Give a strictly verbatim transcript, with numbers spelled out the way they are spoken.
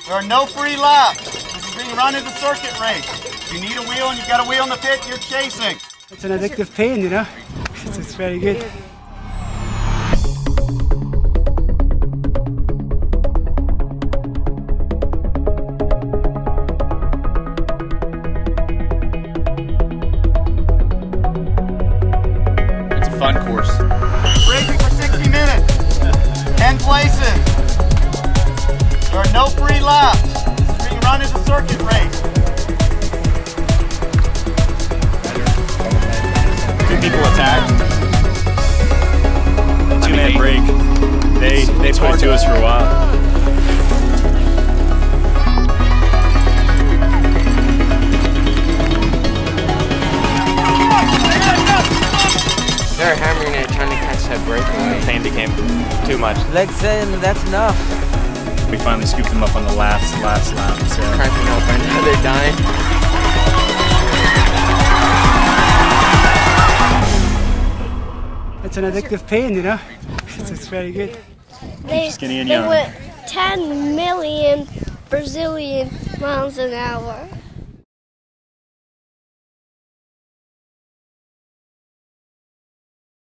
There are no free laps. This is being run as a circuit race. If you need a wheel and you've got a wheel in the pit, you're chasing. It's an addictive pain, you know. It's, it's very good. It's a fun course. Racing for sixty minutes. ten places. There are no free laps. This is being run as a circuit race. Two people attacked. Two-man break. They they put it to us for a while. They're hammering it, trying to catch that breakaway. Pain became too much. Legs in, that's enough. We finally scooped them up on the last last lap. So. Cracking up right now, they're dying. It's an addictive pain, you know. It's, it's very good. They, Skinny and they young. went ten million Brazilian miles an hour.